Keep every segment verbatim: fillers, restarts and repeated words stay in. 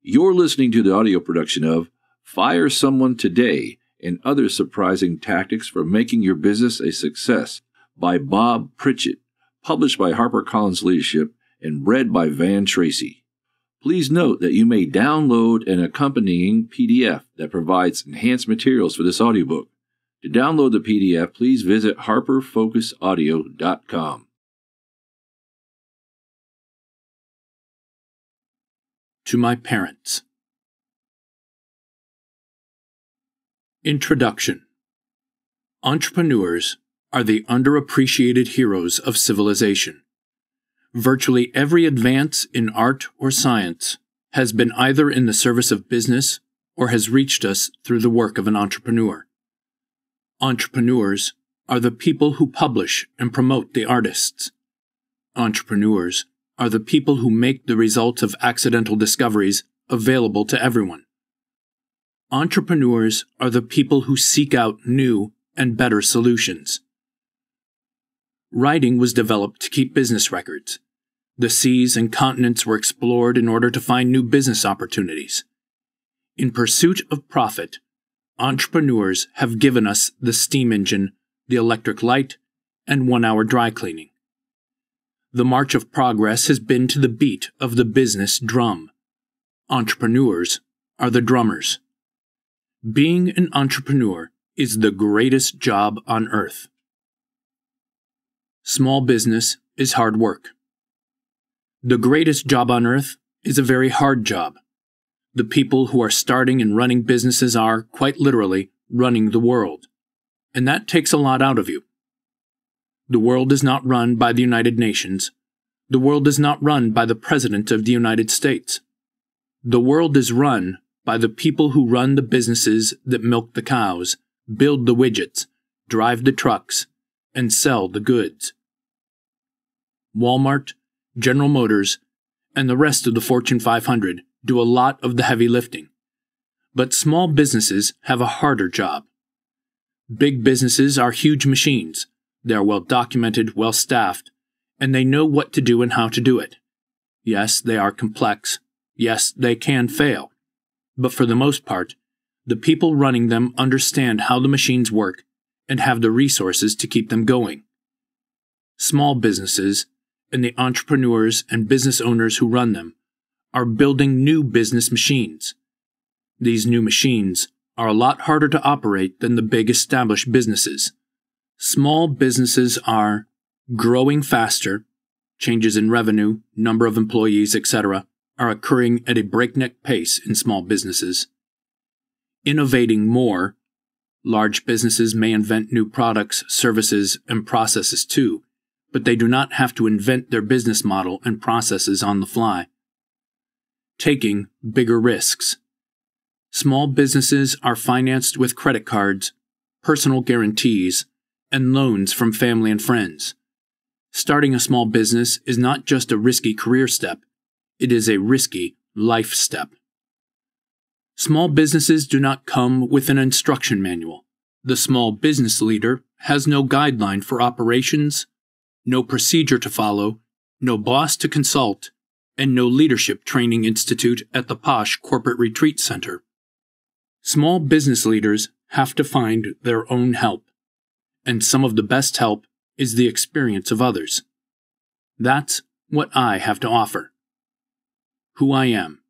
You're listening to the audio production of Fire Someone Today and Other Surprising Tactics for Making Your Business a Success by Bob Pritchett, published by HarperCollins Leadership and read by Van Tracy. Please note that you may download an accompanying P D F that provides enhanced materials for this audiobook. To download the P D F, please visit harper focus audio dot com. To my parents. Introduction. Entrepreneurs are the underappreciated heroes of civilization. Virtually every advance in art or science has been either in the service of business or has reached us through the work of an entrepreneur. Entrepreneurs are the people who publish and promote the artists. Entrepreneurs are the people who make the results of accidental discoveries available to everyone. Entrepreneurs are the people who seek out new and better solutions. Writing was developed to keep business records. The seas and continents were explored in order to find new business opportunities. In pursuit of profit, entrepreneurs have given us the steam engine, the electric light, and one-hour dry cleaning. The march of progress has been to the beat of the business drum. Entrepreneurs are the drummers. Being an entrepreneur is the greatest job on earth. Small business is hard work. The greatest job on earth is a very hard job. The people who are starting and running businesses are, quite literally, running the world. And that takes a lot out of you. The world is not run by the United Nations. The world is not run by the President of the United States. The world is run by the people who run the businesses that milk the cows, build the widgets, drive the trucks, and sell the goods. Walmart, General Motors, and the rest of the Fortune five hundred do a lot of the heavy lifting. But small businesses have a harder job. Big businesses are huge machines. They are well documented, well staffed, and they know what to do and how to do it. Yes, they are complex. Yes, they can fail. But for the most part, the people running them understand how the machines work and have the resources to keep them going. Small businesses, and the entrepreneurs and business owners who run them, are building new business machines. These new machines are a lot harder to operate than the big established businesses. Small businesses are growing faster, changes in revenue, number of employees, et cetera, are occurring at a breakneck pace in small businesses. Innovating more, large businesses may invent new products, services, and processes too, but they do not have to invent their business model and processes on the fly. Taking bigger risks. Small businesses are financed with credit cards, personal guarantees, and loans from family and friends. Starting a small business is not just a risky career step, it is a risky life step. Small businesses do not come with an instruction manual. The small business leader has no guideline for operations, no procedure to follow, no boss to consult, and no leadership training institute at the posh corporate retreat center. Small business leaders have to find their own help, and some of the best help is the experience of others. That's what I have to offer. Who I am.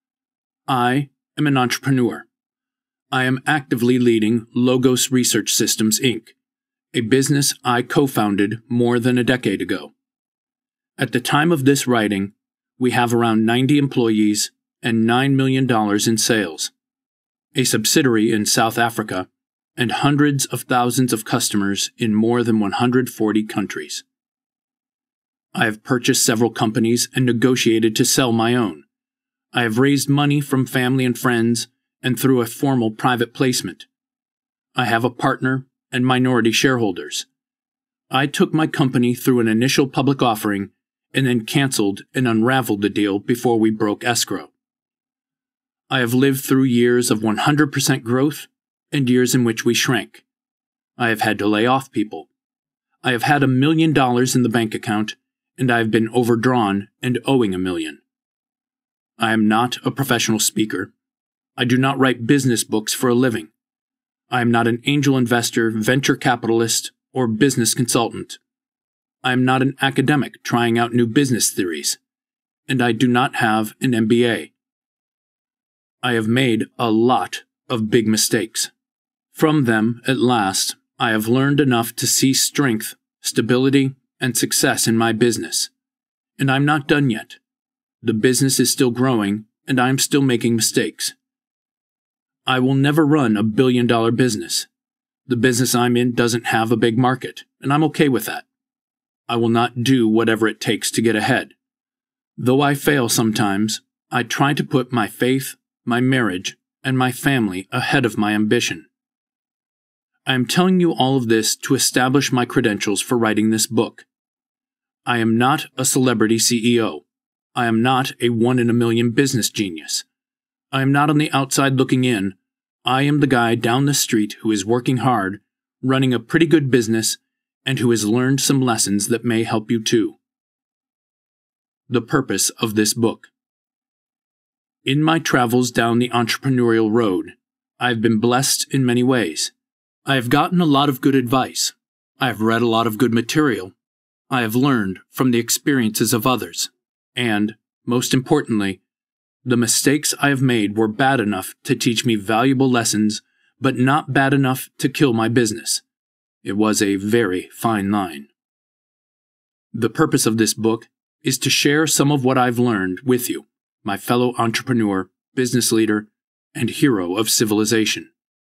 I am an entrepreneur. I am actively leading Logos Research Systems, Incorporated, a business I co-founded more than a decade ago. At the time of this writing, we have around ninety employees and nine million dollars in sales, a subsidiary in South Africa, and hundreds of thousands of customers in more than one hundred forty countries. I have purchased several companies and negotiated to sell my own. I have raised money from family and friends and through a formal private placement. I have a partner and minority shareholders. I took my company through an initial public offering and then canceled and unraveled the deal before we broke escrow. I have lived through years of one hundred percent growth and years in which we shrank. I have had to lay off people. I have had a million dollars in the bank account, and I have been overdrawn and owing a million. I am not a professional speaker. I do not write business books for a living. I am not an angel investor, venture capitalist, or business consultant. I am not an academic trying out new business theories, and I do not have an M B A. I have made a lot of big mistakes. From them, at last, I have learned enough to see strength, stability, and success in my business. And I'm not done yet. The business is still growing, and I'm still making mistakes. I will never run a billion-dollar business. The business I'm in doesn't have a big market, and I'm okay with that. I will not do whatever it takes to get ahead. Though I fail sometimes, I try to put my faith, my marriage, and my family ahead of my ambition. I am telling you all of this to establish my credentials for writing this book. I am not a celebrity C E O. I am not a one-in-a-million business genius. I am not on the outside looking in. I am the guy down the street who is working hard, running a pretty good business, and who has learned some lessons that may help you too. The purpose of this book. In my travels down the entrepreneurial road, I have been blessed in many ways. I have gotten a lot of good advice. I have read a lot of good material. I have learned from the experiences of others. And, most importantly, the mistakes I have made were bad enough to teach me valuable lessons, but not bad enough to kill my business. It was a very fine line. The purpose of this book is to share some of what I've learned with you, my fellow entrepreneur, business leader, and hero of civilization.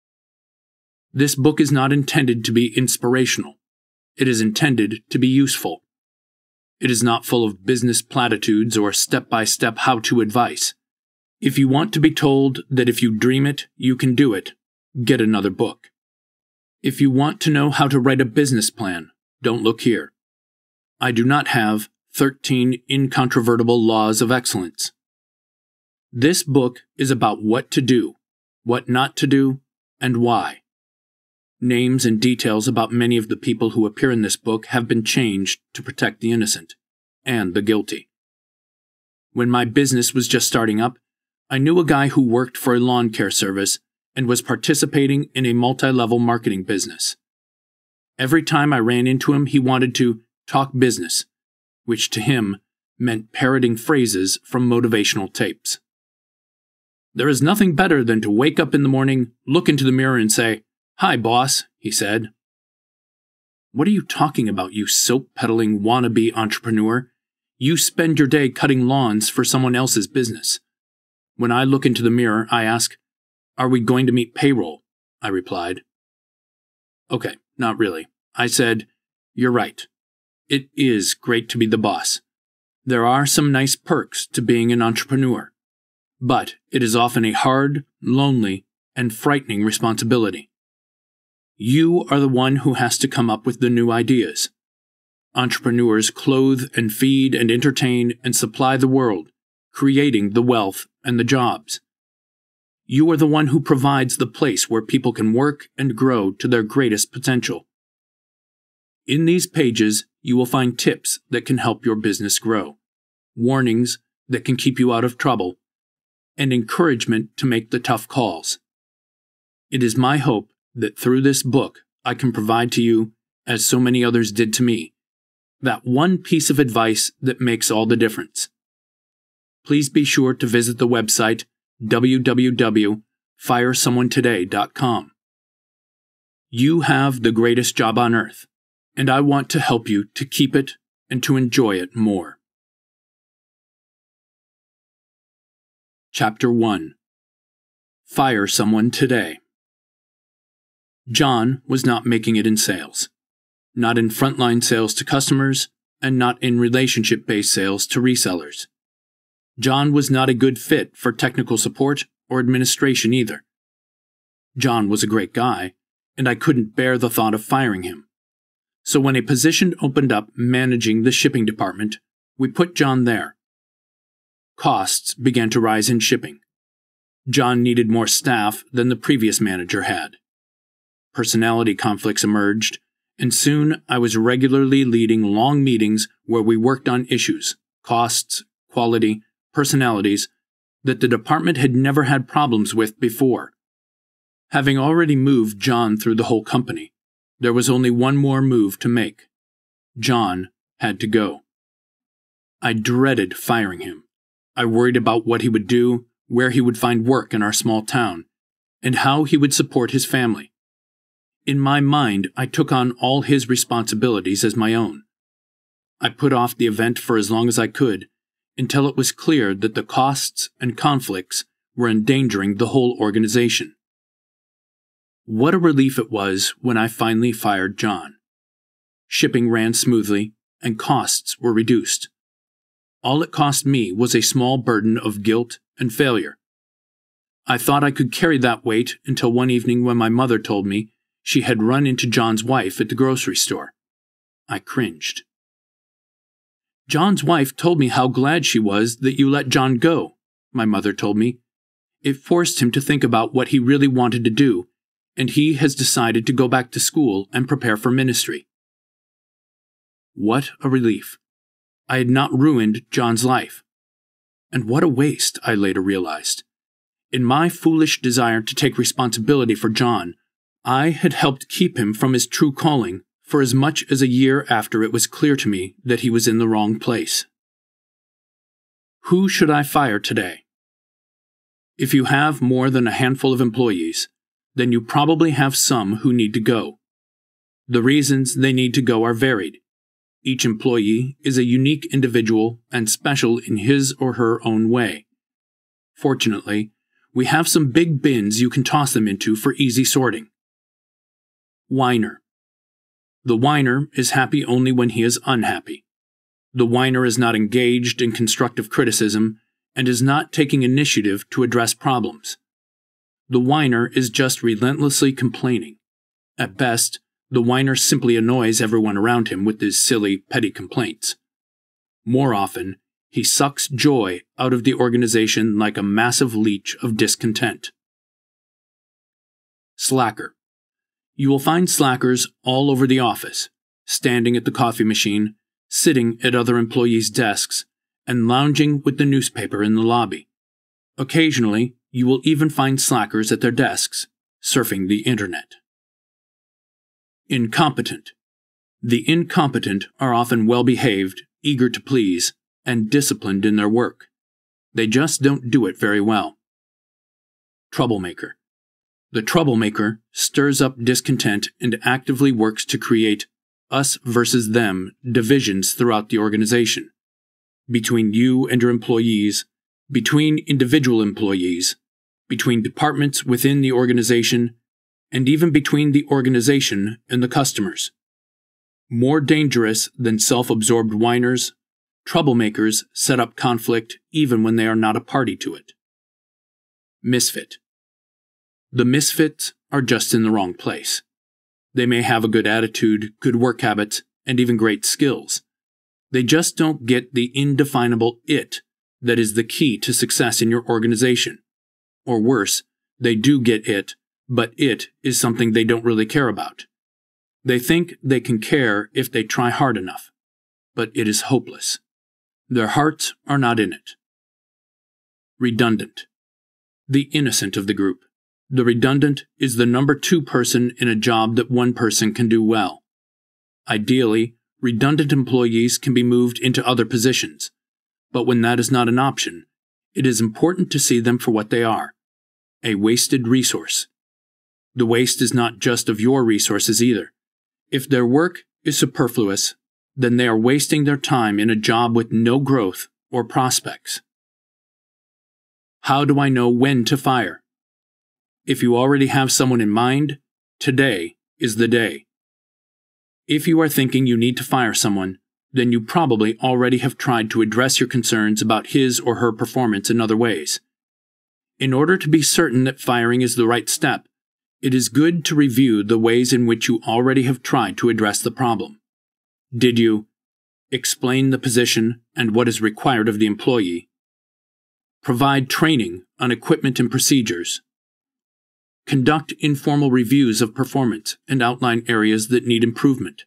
This book is not intended to be inspirational. It is intended to be useful. It is not full of business platitudes or step-by-step how-to advice. If you want to be told that if you dream it, you can do it, get another book. If you want to know how to write a business plan, don't look here. I do not have thirteen incontrovertible laws of excellence. This book is about what to do, what not to do, and why. Names and details about many of the people who appear in this book have been changed to protect the innocent and the guilty. When my business was just starting up, I knew a guy who worked for a lawn care service and was participating in a multi-level marketing business. Every time I ran into him, he wanted to talk business, which to him meant parroting phrases from motivational tapes. There is nothing better than to wake up in the morning, look into the mirror and say, "Hi, boss," he said. "What are you talking about, you soap-peddling wannabe entrepreneur? You spend your day cutting lawns for someone else's business." When I look into the mirror, I ask, "Are we going to meet payroll?" I replied. "Okay, not really." I said, "You're right. It is great to be the boss. There are some nice perks to being an entrepreneur. But it is often a hard, lonely, and frightening responsibility. You are the one who has to come up with the new ideas. Entrepreneurs clothe and feed and entertain and supply the world, creating the wealth and the jobs. You are the one who provides the place where people can work and grow to their greatest potential. In these pages, you will find tips that can help your business grow, warnings that can keep you out of trouble, and encouragement to make the tough calls. It is my hope that through this book I can provide to you, as so many others did to me, that one piece of advice that makes all the difference. Please be sure to visit the website w w w dot fire someone today dot com. You have the greatest job on earth, and I want to help you to keep it and to enjoy it more. Chapter one. Fire Someone Today. John was not making it in sales. Not in frontline sales to customers, and not in relationship-based sales to resellers. John was not a good fit for technical support or administration either. John was a great guy, and I couldn't bear the thought of firing him. So when a position opened up managing the shipping department, we put John there. Costs began to rise in shipping. John needed more staff than the previous manager had. Personality conflicts emerged, and soon I was regularly leading long meetings where we worked on issues, costs, quality, personalities, that the department had never had problems with before. Having already moved John through the whole company, there was only one more move to make. John had to go. I dreaded firing him. I worried about what he would do, where he would find work in our small town, and how he would support his family. In my mind, I took on all his responsibilities as my own. I put off the event for as long as I could, until it was clear that the costs and conflicts were endangering the whole organization. What a relief it was when I finally fired John. Shipping ran smoothly, and costs were reduced. All it cost me was a small burden of guilt and failure. I thought I could carry that weight until one evening when my mother told me she had run into John's wife at the grocery store. I cringed. "John's wife told me how glad she was that you let John go," my mother told me. "It forced him to think about what he really wanted to do, and he has decided to go back to school and prepare for ministry." What a relief. I had not ruined John's life. And what a waste, I later realized. In my foolish desire to take responsibility for John, I had helped keep him from his true calling for as much as a year after it was clear to me that he was in the wrong place. Who should I fire today? If you have more than a handful of employees, then you probably have some who need to go. The reasons they need to go are varied. Each employee is a unique individual and special in his or her own way. Fortunately, we have some big bins you can toss them into for easy sorting. Whiner. The whiner is happy only when he is unhappy. The whiner is not engaged in constructive criticism and is not taking initiative to address problems. The whiner is just relentlessly complaining. At best, the whiner simply annoys everyone around him with his silly, petty complaints. More often, he sucks joy out of the organization like a massive leech of discontent. Slacker. You will find slackers all over the office, standing at the coffee machine, sitting at other employees' desks, and lounging with the newspaper in the lobby. Occasionally, you will even find slackers at their desks, surfing the internet. Incompetent. The incompetent are often well-behaved, eager to please, and disciplined in their work. They just don't do it very well. Troublemaker. The troublemaker stirs up discontent and actively works to create us versus them divisions throughout the organization, between you and your employees, between individual employees, between departments within the organization, and even between the organization and the customers. More dangerous than self-absorbed whiners, troublemakers set up conflict even when they are not a party to it. Misfit. The misfits are just in the wrong place. They may have a good attitude, good work habits, and even great skills. They just don't get the indefinable it that is the key to success in your organization. Or worse, they do get it, but it is something they don't really care about. They think they can care if they try hard enough, but it is hopeless. Their hearts are not in it. Redundant. The innocent of the group. The redundant is the number two person in a job that one person can do well. Ideally, redundant employees can be moved into other positions, but when that is not an option, it is important to see them for what they are, a wasted resource. The waste is not just of your resources either. If their work is superfluous, then they are wasting their time in a job with no growth or prospects. How do I know when to fire? If you already have someone in mind, today is the day. If you are thinking you need to fire someone, then you probably already have tried to address your concerns about his or her performance in other ways. In order to be certain that firing is the right step, it is good to review the ways in which you already have tried to address the problem. Did you explain the position and what is required of the employee? Provide training on equipment and procedures? Conduct informal reviews of performance and outline areas that need improvement?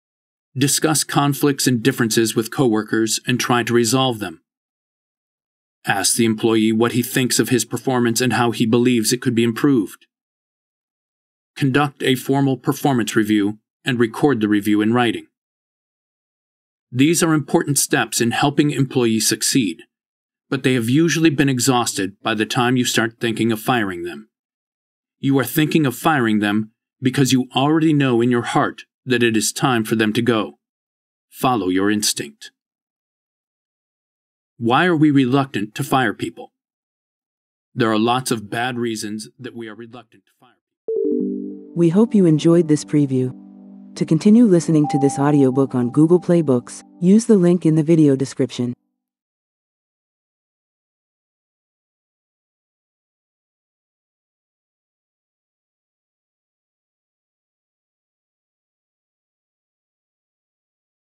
Discuss conflicts and differences with coworkers and try to resolve them? Ask the employee what he thinks of his performance and how he believes it could be improved. Conduct a formal performance review and record the review in writing. These are important steps in helping employees succeed, but they have usually been exhausted by the time you start thinking of firing them. You are thinking of firing them because you already know in your heart that it is time for them to go. Follow your instinct. Why are we reluctant to fire people? There are lots of bad reasons that we are reluctant to fire people. We hope you enjoyed this preview. To continue listening to this audiobook on Google Play Books, use the link in the video description.